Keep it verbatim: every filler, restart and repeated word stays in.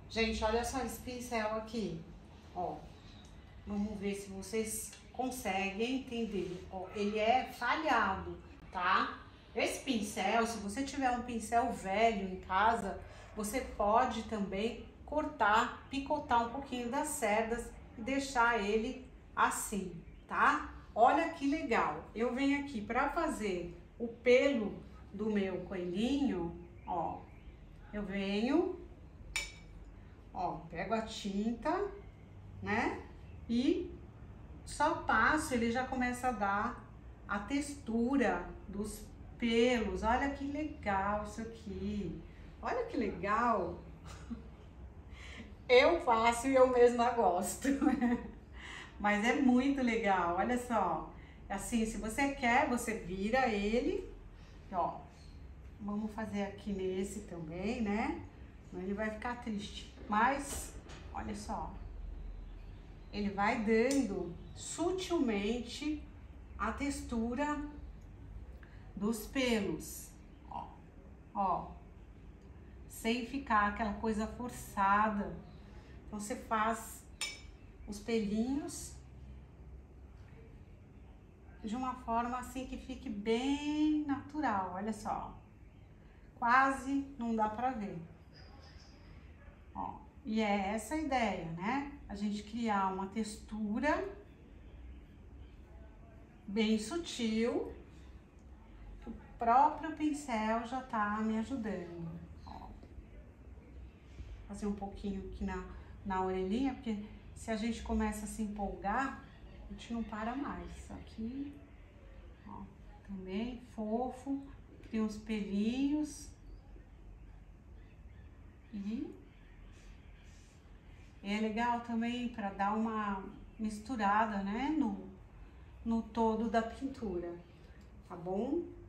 Gente, olha só esse pincel aqui, ó. Vamos ver se vocês conseguem entender. Ó, ele é falhado, tá? Esse pincel, se você tiver um pincel velho em casa, você pode também cortar, picotar um pouquinho das cerdas e deixar ele assim, tá? Olha que legal. Eu venho aqui para fazer o pelo do meu coelhinho, ó. Eu venho, ó, pego a tinta, né? E só passo, ele já começa a dar a textura dos pelos. Olha que legal isso aqui. Olha que legal. Eu faço e eu mesma gosto. Mas é muito legal, olha só. Assim, se você quer, você vira ele, ó. Vamos fazer aqui nesse também, né? Senão ele vai ficar triste. Mas, olha só. Ele vai dando sutilmente a textura dos pelos, ó, ó, sem ficar aquela coisa forçada. Então você faz os pelinhos de uma forma assim que fique bem natural, olha só, quase não dá pra ver, ó. E é essa a ideia, né? A gente criar uma textura bem sutil, que o próprio pincel já tá me ajudando, ó. Fazer um pouquinho aqui na, na orelhinha, porque se a gente começa a se empolgar, a gente não para mais. Aqui, ó, também fofo, cria uns pelinhos. E é legal também para dar uma misturada, né, no, no todo da pintura, tá bom?